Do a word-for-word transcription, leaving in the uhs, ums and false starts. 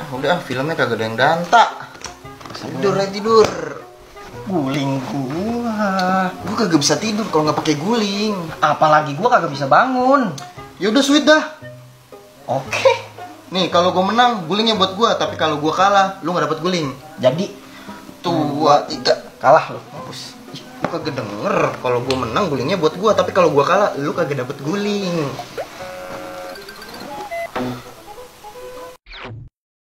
Udah, filmnya kagak ada yang danta. Tidur aja tidur. Guling gua. Gua kagak bisa tidur kalau nggak pakai guling. Apalagi gua kagak bisa bangun. Ya udah sweet dah. Oke. Nih kalau gua menang gulingnya buat gua, tapi kalau gua kalah lu nggak dapet guling. Jadi Dua tiga kalah lu. mampus. Ih, lu kagak denger kalau gua menang gulingnya buat gua, tapi kalau gua kalah lu kagak dapet guling.